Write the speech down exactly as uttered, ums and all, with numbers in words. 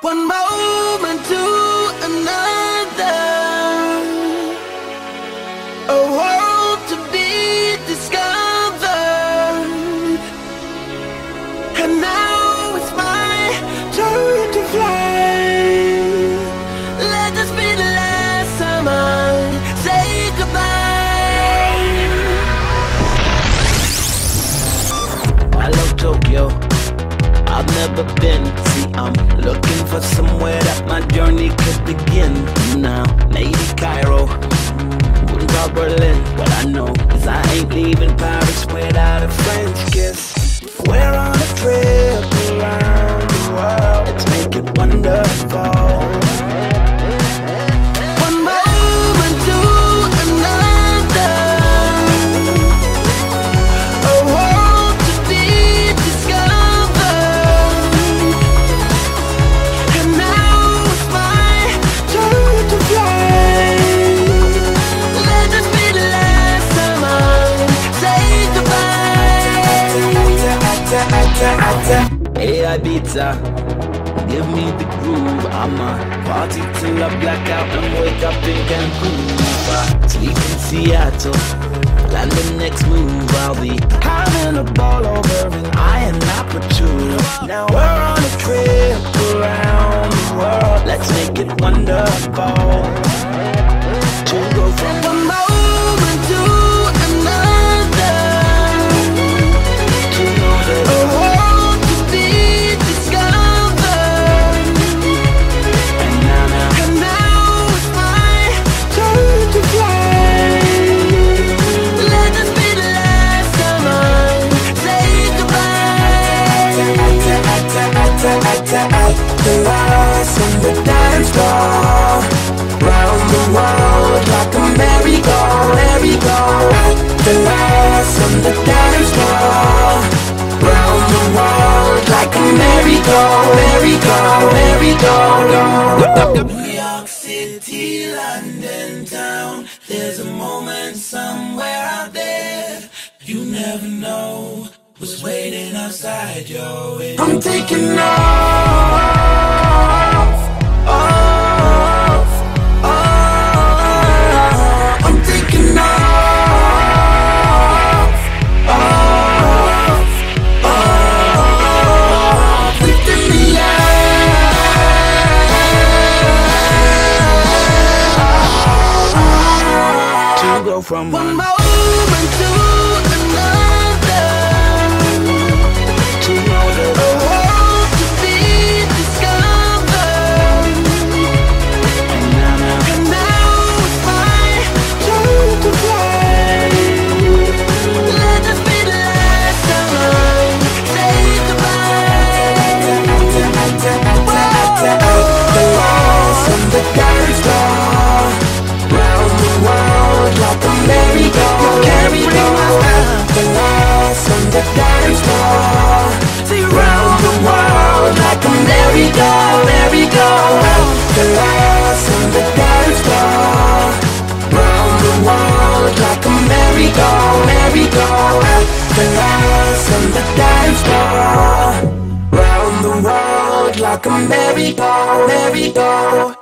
One moment to another, a world to be discovered. And now it's my turn to fly. Let this be the last time I say goodbye. I love Tokyo, I've never been. See, I'm looking for somewhere that my journey could begin. Now, maybe Cairo, wouldn't call Berlin. What I know is I ain't leaving Paris without a French kiss. If we're on a trip around the world, let's make it wonderful. Hey Ibiza, give me the groove. I'ma party till I black out and wake up in Cancun. I sleep in Seattle, land the next move. I'll be having a ball over in Ayanapolis. Now we're on a trip around the world. Let's make it wonderful. To go from one moment to another, to know that a world to be discovered. And now, now, and now it's my turn to fly. Let this be the last time I say goodbye. The last on the dance floor, round the world like a merry-go, merry-go. The last on the dance floor, round the world like a merry-go, merry-go, merry-go. New York City, London town, there's a moment somewhere out there you never know what's waiting outside your window. I'm taking off, off, off. I'm taking off, off, off. Within the air, to go from one moment to another, to know that a world to be discovered. And now, now, and now it's my turn to fly. Let this be the last time I say goodbye. The last on the dance floor, round the world like a merry-go, merry-go. The last on the dance floor, round the world like a merry-go, merry-go. The last on the dance floor, round the world like a merry-go, merry-go. The last on the dance floor, round the world like a merry-go, merry-go.